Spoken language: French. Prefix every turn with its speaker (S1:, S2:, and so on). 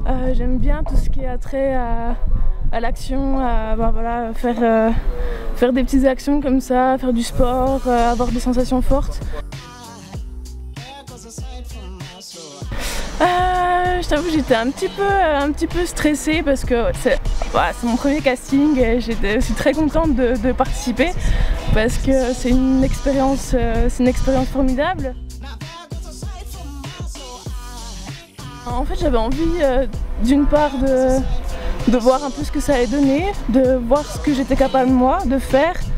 S1: J'aime bien tout ce qui est attrait à l'action, voilà, faire des petites actions comme ça, faire du sport, avoir des sensations fortes. Je t'avoue, j'étais un petit peu stressée parce que c'est mon premier casting et j'étais aussi très contente de participer parce que c'est une expérience formidable. En fait, j'avais envie d'une part de voir un peu ce que ça allait donner, de voir ce que j'étais capable moi de faire.